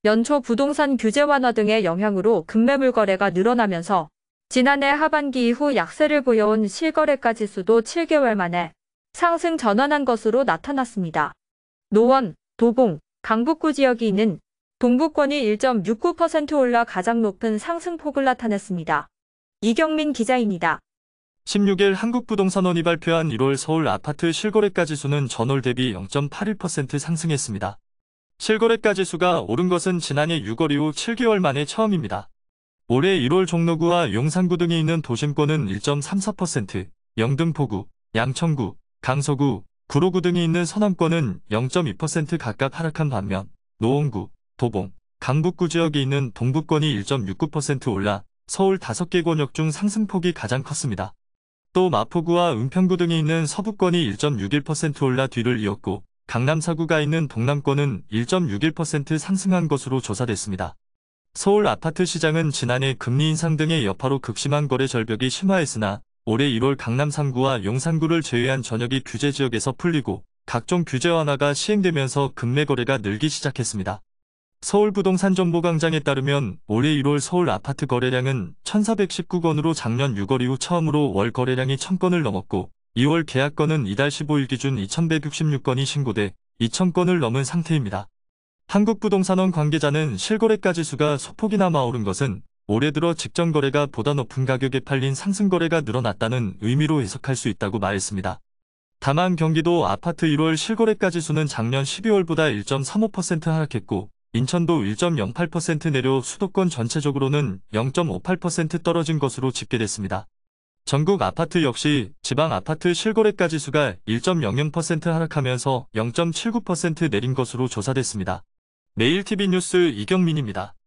연초 부동산 규제 완화 등의 영향으로 급매물 거래가 늘어나면서 지난해 하반기 이후 약세를 보여온 실거래가 지수도 7개월 만에 상승 전환한 것으로 나타났습니다. 노원, 도봉, 강북구 지역이 있는 동부권이 1.69% 올라 가장 높은 상승폭을 나타냈습니다. 이경민 기자입니다. 16일 한국부동산원이 발표한 1월 서울 아파트 실거래가 지수는 전월 대비 0.81% 상승했습니다. 실거래가 지수가 오른 것은 지난해 6월 이후 7개월 만에 처음입니다. 올해 1월 종로구와 용산구 등이 있는 도심권은 1.34%, 영등포구, 양천구, 강서구, 구로구 등이 있는 서남권은 0.2% 각각 하락한 반면 노원구, 도봉, 강북구 지역이 있는 동부권이 1.69% 올라 서울 5개 권역 중 상승폭이 가장 컸습니다. 또 마포구와 은평구 등이 있는 서부권이 1.61% 올라 뒤를 이었고 강남 4구가 있는 동남권은 1.61% 상승한 것으로 조사됐습니다. 서울 아파트 시장은 지난해 금리 인상 등의 여파로 극심한 거래 절벽이 심화했으나 올해 1월 강남 3구와 용산구를 제외한 전역이 규제 지역에서 풀리고 각종 규제 완화가 시행되면서 급매 거래가 늘기 시작했습니다. 서울부동산정보광장에 따르면 올해 1월 서울 아파트 거래량은 1,419건으로 작년 6월 이후 처음으로 월 거래량이 1,000건을 넘었고 2월 계약건은 이달 15일 기준 2,166건이 신고돼 2,000건을 넘은 상태입니다. 한국부동산원 관계자는 실거래가 지수가 소폭이나마 오른 것은 올해 들어 직전 거래가 보다 높은 가격에 팔린 상승 거래가 늘어났다는 의미로 해석할 수 있다고 말했습니다. 다만 경기도 아파트 1월 실거래가 지수는 작년 12월보다 1.35% 하락했고 인천도 1.08% 내려 수도권 전체적으로는 0.58% 떨어진 것으로 집계됐습니다. 전국 아파트 역시 지방 아파트 실거래가 지수가 1.00% 하락하면서 0.79% 내린 것으로 조사됐습니다. 매일TV 뉴스 이경민입니다.